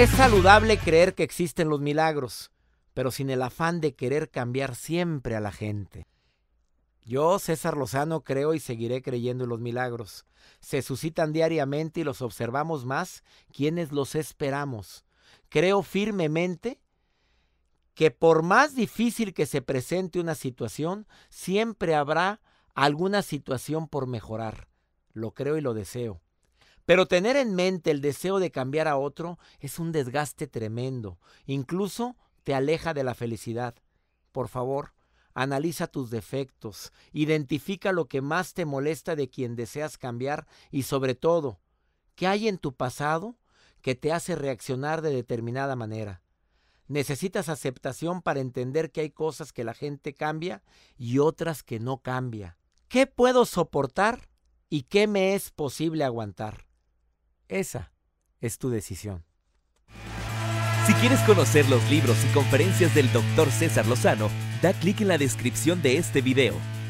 Es saludable creer que existen los milagros, pero sin el afán de querer cambiar siempre a la gente. Yo, César Lozano, creo y seguiré creyendo en los milagros. Se suscitan diariamente y los observamos más quienes los esperamos. Creo firmemente que por más difícil que se presente una situación, siempre habrá alguna situación por mejorar. Lo creo y lo deseo. Pero tener en mente el deseo de cambiar a otro es un desgaste tremendo. Incluso te aleja de la felicidad. Por favor, analiza tus defectos, identifica lo que más te molesta de quien deseas cambiar y sobre todo, ¿qué hay en tu pasado que te hace reaccionar de determinada manera? Necesitas aceptación para entender que hay cosas que la gente cambia y otras que no cambia. ¿Qué puedo soportar y qué me es posible aguantar? Esa es tu decisión. Si quieres conocer los libros y conferencias del Dr. César Lozano, da clic en la descripción de este video.